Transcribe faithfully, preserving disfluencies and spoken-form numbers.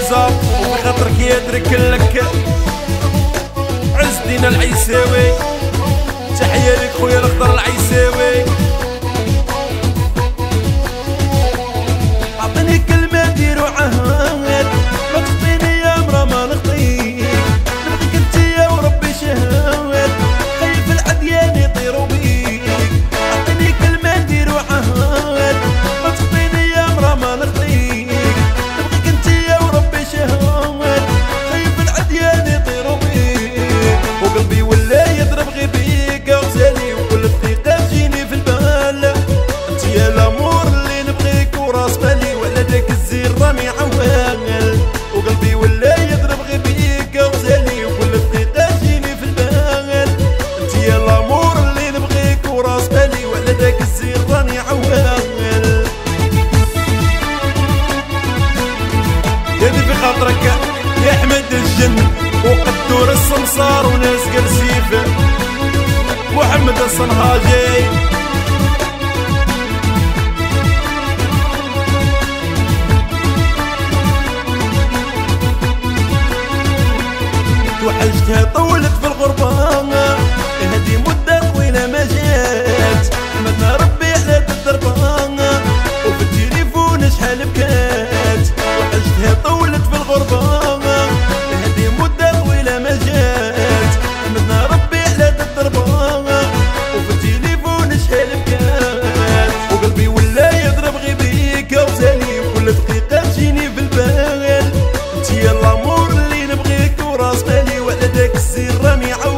النزار وفي خاطرك يدرك لك عز دينا العيساوي. تحية لك خويا الخضر العيساوي. عطيني كلمة ديرو عهد ما تخطيني يا مرا ما نخطيك، نبغيك انتيا وربي شهاد خايف العديان يطيروا بيك. عطيني كلمة ديرو عهد ما تخطيني يا مرا ما نخطيك، نبغيك انتيا وربي شهاد خايف العديان يطيروا بيك. وقلبي ولا يضرب غير بيك غزالي وكل دقيقة تجيني في البال انتيا الامور اللي نبغيك وراس بالي ولا داك الزير راني عوال. وقلبي ولا يضرب غير بيك غزالي وكل دقيقة تجيني في البال انتيا الامور اللي نبغيك وراس بالي ولا داك الزير راني عوال. يدي في خاطرك يا احمد الجن وقدور السمسار وناس قرسيفه محمد الصنهاجي. توحشتها طولت في الغربة هذه مدة طويلة ما جات، حمدنا ربي على الدربة وفي التليفون شحال بكات. توحشتها طولت في الغربة هذه مدة طويلة ما جات، حمدنا ربي على الدربة وفي التليفون شحال بكات. وقلبي ولا يضرب غير بيك غزالي وكل دقيقة تجيني في البال انتيا الامور اللي نبغيك وراس بالي وعلى داك الزير راني عاود